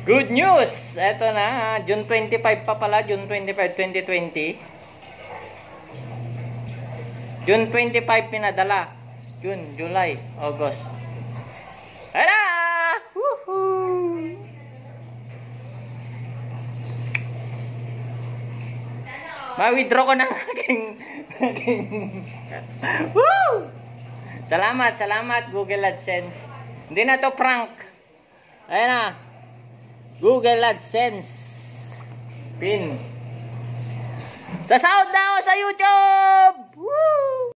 Good news! Eto na, June 25 pa pala, June 25, 2020. June 25 pinadala. June, July, August. Tada! Woohoo! Ma-withdraw ko ng aking Woo! Salamat Google AdSense. Hindi na to prank. Ayan na. Google AdSense pin. Sasahod na ako sa YouTube! Woo!